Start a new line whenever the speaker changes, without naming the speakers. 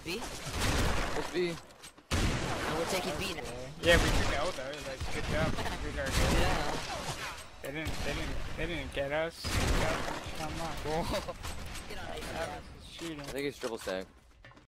B?
Let's be.
And we're taking B now.
Yeah, we took L though. Like, good job. We are good.
Yeah.
They didn't get us. Come on.
Get on A.
Cheating.
I think it's triple stack.